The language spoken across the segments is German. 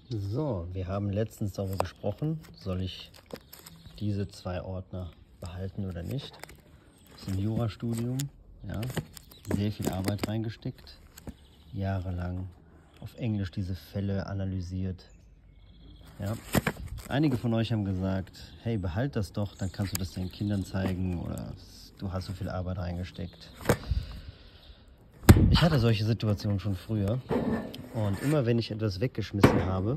So, wir haben letztens darüber gesprochen, soll ich diese 2 Ordner behalten oder nicht. Das ist ein Jurastudium, ja, sehr viel Arbeit reingesteckt, jahrelang auf Englisch diese Fälle analysiert. Ja. Einige von euch haben gesagt, hey, behalt das doch, dann kannst du das deinen Kindern zeigen oder du hast so viel Arbeit reingesteckt. Ich hatte solche Situationen schon früher und immer wenn ich etwas weggeschmissen habe,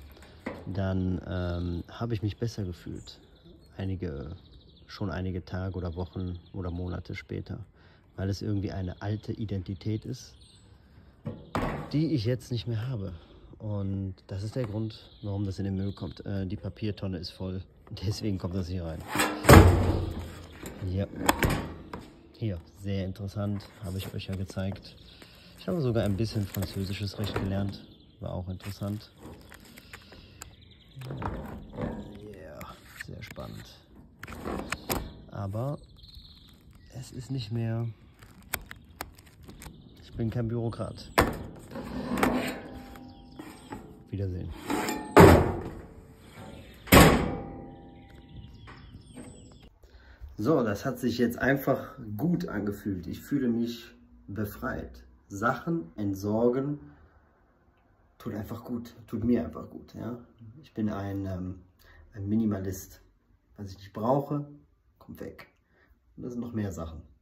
dann habe ich mich besser gefühlt. Schon einige Tage oder Wochen oder Monate später, weil es irgendwie eine alte Identität ist, die ich jetzt nicht mehr habe. Und das ist der Grund, warum das in den Müll kommt. Die Papiertonne ist voll, deswegen kommt das hier rein. Ja. Hier, sehr interessant, habe ich euch ja gezeigt. Ich habe sogar ein bisschen französisches Recht gelernt, war auch interessant. Ja, sehr spannend. Aber es ist nicht mehr, ich bin kein Bürokrat. Wiedersehen. So, das hat sich jetzt einfach gut angefühlt. Ich fühle mich befreit. Sachen entsorgen tut einfach gut, tut mir einfach gut. Ja? Ich bin ein Minimalist. Was ich nicht brauche, kommt weg. Und das sind noch mehr Sachen.